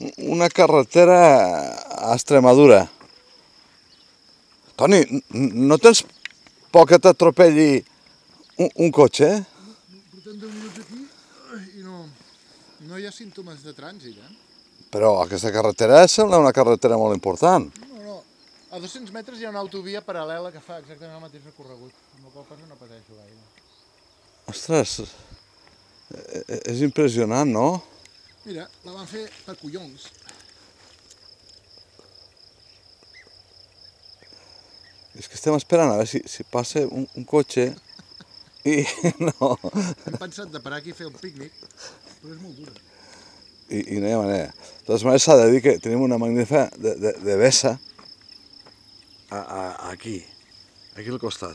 una carretera a Extremadura. Toni, no tens por que t'atropelli un cotxe? Portem 10 minuts aquí i no hi ha símptomes de trànsit, Però aquesta carretera sembla una carretera molt important. No. A 200 metres hi ha una autovia paral·lela que fa exactament el mateix recorregut, amb la qual cosa no pateixo gaire. Ostres, és impressionant, no? Mira, la van fer per collons. És que estem esperant a veure si passa un cotxe i no. Hem pensat de parar aquí a fer un pícnic, però és molt dura. I no hi ha manera. De totes maneres s'ha de dir que tenim una magnífica de vessa aquí al costat.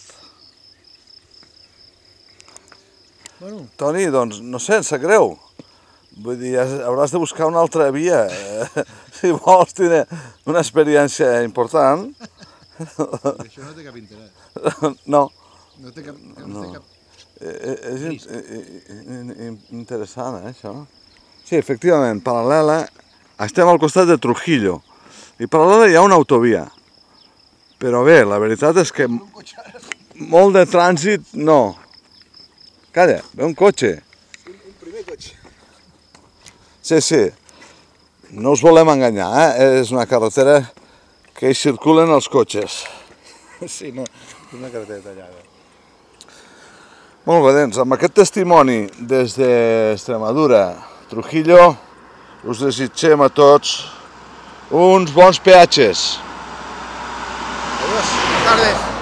Bueno. Toni, doncs no sé, em sap greu. Vull dir, hauràs de buscar una altra via. Si vols tenir una experiència important. Això no té cap interès. No. No té cap... És interessant, això. Sí, efectivament, paral·lela, estem al costat de Trujillo. I paral·lela hi ha una autovia. Però bé, la veritat és que molt de trànsit no. Calla, ve un cotxe. Un primer cotxe. Sí. No us volem enganyar, És una carretera que hi circulen els cotxes. Sí, no, és una carretera tallada. Molt bé, doncs, amb aquest testimoni des d'Extremadura, Trujillo, us desitgem a tots uns bons peatges. Adiós, buenas tardes.